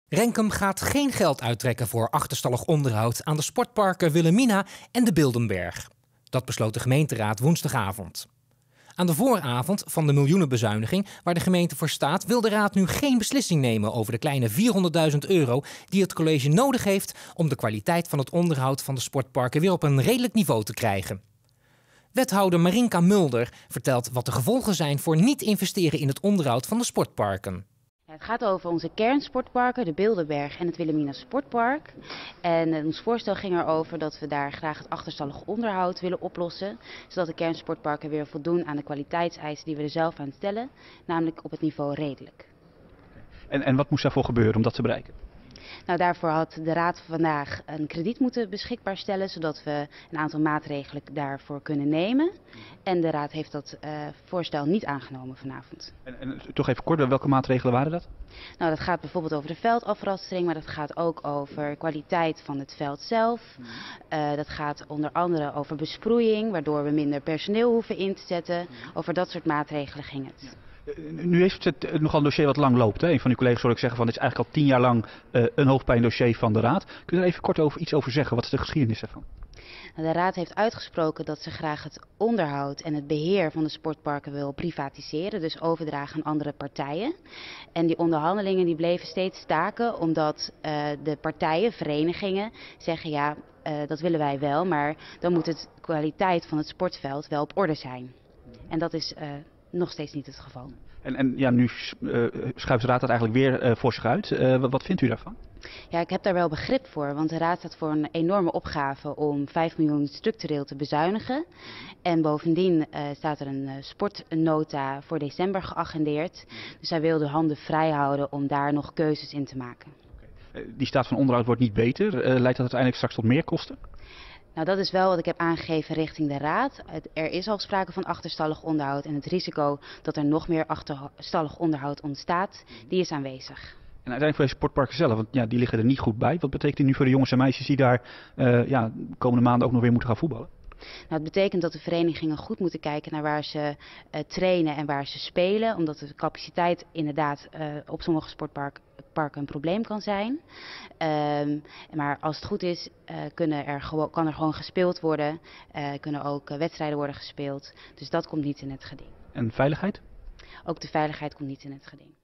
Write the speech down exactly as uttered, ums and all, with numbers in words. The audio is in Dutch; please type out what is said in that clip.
Renkum gaat geen geld uittrekken voor achterstallig onderhoud aan de sportparken Wilhelmina en de Bilderberg. Dat besloot de gemeenteraad woensdagavond. Aan de vooravond van de miljoenenbezuiniging waar de gemeente voor staat, wil de raad nu geen beslissing nemen over de kleine vierhonderdduizend euro die het college nodig heeft om de kwaliteit van het onderhoud van de sportparken weer op een redelijk niveau te krijgen. Wethouder Marinka Mulder vertelt wat de gevolgen zijn voor niet investeren in het onderhoud van de sportparken. Het gaat over onze kernsportparken, de Bilderberg en het Wilhelmina Sportpark. En ons voorstel ging erover dat we daar graag het achterstallig onderhoud willen oplossen. Zodat de kernsportparken weer voldoen aan de kwaliteitseisen die we er zelf aan stellen. Namelijk op het niveau redelijk. En, en wat moest daarvoor gebeuren om dat te bereiken? Nou, daarvoor had de Raad vandaag een krediet moeten beschikbaar stellen, zodat we een aantal maatregelen daarvoor kunnen nemen. En de Raad heeft dat uh, voorstel niet aangenomen vanavond. En, en toch even kort, welke maatregelen waren dat? Nou, dat gaat bijvoorbeeld over de veldafrastering, maar dat gaat ook over kwaliteit van het veld zelf. Uh, dat gaat onder andere over besproeiing, waardoor we minder personeel hoeven in te zetten. Over dat soort maatregelen ging het. Nu heeft het nogal een dossier wat lang loopt. Hè? Een van uw collega's hoorde ik zeggen van dit is eigenlijk al tien jaar lang uh, een hoofdpijndossier van de Raad. Kun je er even kort over iets over zeggen? Wat is de geschiedenis ervan? De Raad heeft uitgesproken dat ze graag het onderhoud en het beheer van de sportparken wil privatiseren, dus overdragen aan andere partijen. En die onderhandelingen die bleven steeds staken omdat uh, de partijen, verenigingen, zeggen ja, uh, dat willen wij wel, maar dan moet de kwaliteit van het sportveld wel op orde zijn. En dat is uh, nog steeds niet het geval. En, en ja, nu uh, schuift de Raad dat eigenlijk weer uh, voor zich uit. Uh, wat, wat vindt u daarvan? Ja, ik heb daar wel begrip voor, want de Raad staat voor een enorme opgave om vijf miljoen structureel te bezuinigen. En bovendien uh, staat er een uh, sportnota voor december geagendeerd. Dus hij wil de handen vrij houden om daar nog keuzes in te maken. Okay. Uh, die staat van onderhoud wordt niet beter. Uh, leidt dat uiteindelijk straks tot meer kosten? Nou, dat is wel wat ik heb aangegeven richting de Raad. Er is al sprake van achterstallig onderhoud en het risico dat er nog meer achterstallig onderhoud ontstaat, die is aanwezig. En uiteindelijk voor de sportparken zelf, want ja, die liggen er niet goed bij. Wat betekent dit nu voor de jongens en meisjes die daar uh, ja, de komende maanden ook nog weer moeten gaan voetballen? Nou, het betekent dat de verenigingen goed moeten kijken naar waar ze uh, trainen en waar ze spelen. Omdat de capaciteit inderdaad uh, op sommige sportparken een probleem kan zijn. Um, maar als het goed is, uh, kunnen er gewoon, kan er gewoon gespeeld worden. Uh, kunnen ook uh, wedstrijden worden gespeeld. Dus dat komt niet in het geding. En veiligheid? Ook de veiligheid komt niet in het geding.